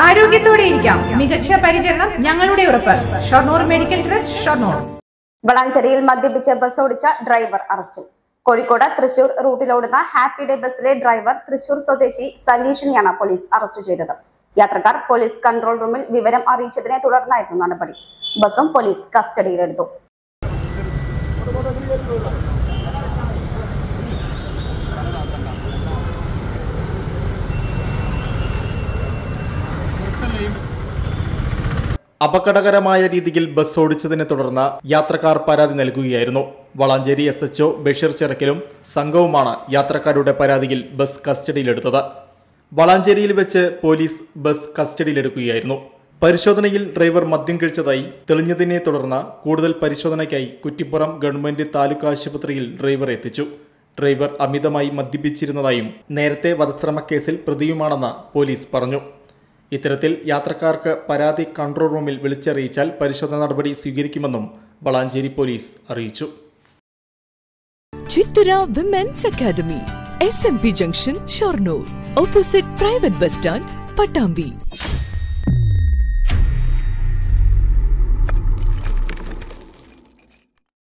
ആരോഗ്യത്തോടെ ഇരിക്കാം. മികച്ച പരിചരണം ഞങ്ങളുടെ ഉറപ്പ്. Shoranur medical trust, Shoranur. വളാഞ്ചേരിയിൽ മദ്യപിച്ച് ബസ് ഓടിച്ച ഡ്രൈവർ അറസ്റ്റിൽ. കോഴിക്കോട് തൃശൂർ റൂട്ടിലോടുന്ന ഹാപ്പി ഡേ ബസ്സിലെ ഡ്രൈവർ തൃശൂർ സ്വദേശി സലീഷിനെയാണ് പോലീസ് അറസ്റ്റ് ചെയ്തത്. യാത്രക്കാർ പോലീസ് കൺട്രോൾ റൂമിൽ വിവരം അറിയിച്ചതിനെ തുടർന്നായിരുന്നു നടപടി. ബസും പോലീസ് കസ്റ്റഡിയിലെടുത്തു. അപകടകരമായ രീതിയിൽ ബസ് ഓടിച്ചതിനെ തുടർന്ന് യാത്രക്കാർ പരാതി നൽകുകയായിരുന്നു. വളാഞ്ചേരി SHO ബഷീർ ചിറക്കലും സംഘവുമാണ് യാത്രക്കാരുടെ പരാതിയിൽ ബസ് കസ്റ്റഡിയിലെടുത്തത്. വളാഞ്ചേരിയിൽ വെച്ച് പോലീസ് ബസ് കസ്റ്റഡിയിലെടുക്കുകയായിരുന്നു. പരിശോധനയിൽ ഡ്രൈവർ മദ്യം കഴിച്ചതായി തെളിഞ്ഞതിനെ തുടർന്ന് കൂടുതൽ പരിശോധനയ്ക്കായി കുറ്റിപ്പുറം ഗവൺമെന്റ് താലൂക്ക് ആശുപത്രിയിൽ ഡ്രൈവറെ എത്തിച്ചു. ഡ്രൈവർ അമിതമായി മദ്യപിച്ചിരുന്നതായും നേരത്തെ വധശ്രമ കേസിൽ പ്രതിയുമാണെന്ന് പോലീസ് പറഞ്ഞു. ഇത്തരത്തിൽ യാത്രക്കാർക്ക് പരാതി കൺട്രോൾ റൂമിൽ വിളിച്ചറിയിച്ചാൽ പരിശോധന നടപടി സ്വീകരിക്കുമെന്നും വളാഞ്ചേരി പോലീസ് അറിയിച്ചു. Chithara women's academy, SMP junction, Shoranur, opposite private bus stand, Pattambi.